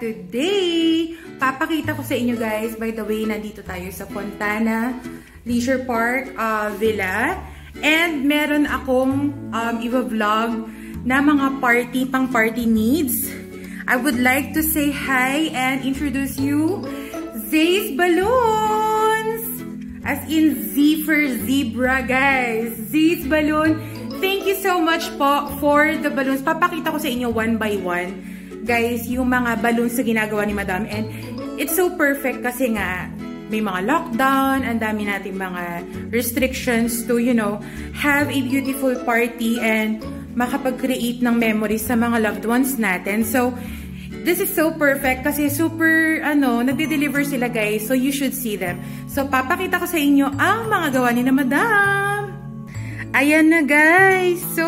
today, papakita ko sa inyo guys, by the way, nandito tayo sa Fontana Leisure Park Villa. And meron akong i-vlog na mga pang-party needs. I would like to say hi and introduce you Zay's Balloons! As in Z for zebra, guys. Zay's Balloon. Thank you so much po for the balloons. Papakita ko sa inyo one by one, guys, yung mga balloons na ginagawa ni Madam. And it's so perfect kasi nga, may mga lockdown, ang dami nating mga restrictions to, you know, have a beautiful party and makapag-create ng memories sa mga loved ones natin. So, this is so perfect kasi super, nagde-deliver sila guys. So, you should see them. So, papakita ko sa inyo ang mga gawa ni na Madam. Ayan na guys. So,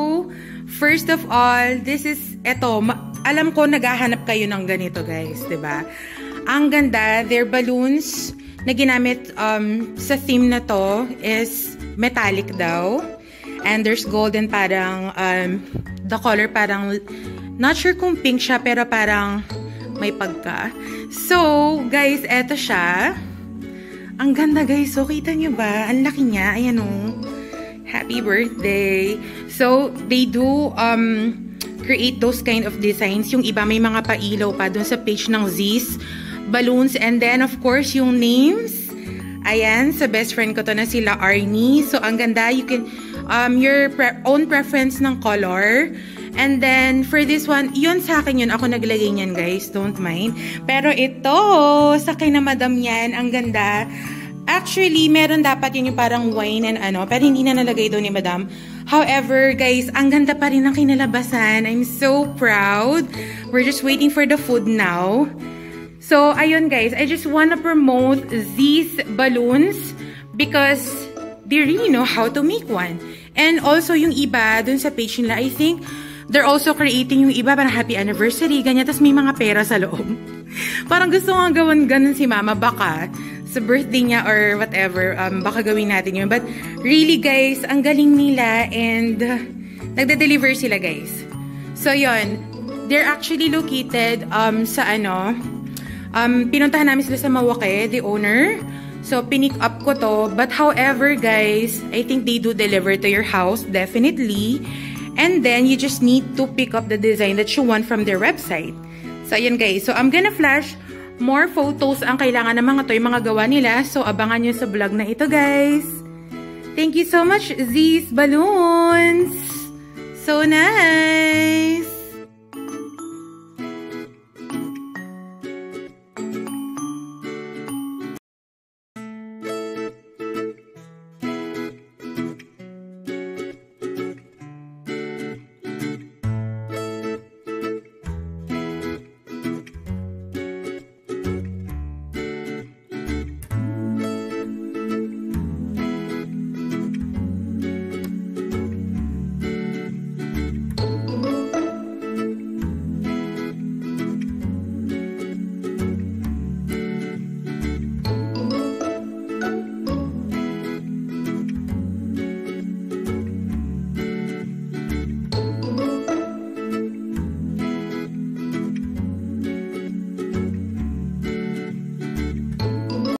first of all, this is, alam ko naghahanap kayo ng ganito guys, 'di ba? Ang ganda, their balloons na ginamit sa theme na to is metallic daw. And there's golden parang, the color parang, not sure kung pink siya, pero parang may pagka. So, guys, eto siya. Ang ganda guys, so kita nyo ba? Ang laki niya, ayan o. Happy birthday. So, they do, create those kind of designs. Yung iba may mga pailaw pa dun sa page ng Z's Balloons. And then, of course, yung names. Ayan, sa best friend ko to na sila Arnie. So, ang ganda. You can, your own preference ng color. And then, for this one, yun sa akin yun. Ako naglagay niyan, guys. Don't mind. Pero ito, sa kay na Madam yan. Ang ganda. Actually, meron dapat yun yung parang wine and pero hindi na nalagay doon ni Madam. However, guys, ang ganda pa rin ng kinalabasan. I'm so proud. We're just waiting for the food now. So, ayun guys, I just wanna promote these balloons because they really know how to make one. And also, yung iba, dun sa page nila, I think, they're also creating yung iba, parang happy anniversary, ganyan, tapos may mga pera sa loob. Parang gusto nga gawin ganun si Mama, baka sa birthday niya or whatever, baka gawin natin yun. But really guys, ang galing nila and nagde-deliver sila guys. So yun, they're actually located sa pinuntahan namin sila sa Mawake, the owner. So pinick up ko to. But however guys, I think they do deliver to your house, definitely. And then you just need to pick up the design that you want from their website. So ayan guys, so I'm gonna flash more photos ang kailangan ng mga to, yung mga gawa nila. So, abangan nyo sa vlog na ito, guys. Thank you so much, Z's Balloons. So nice.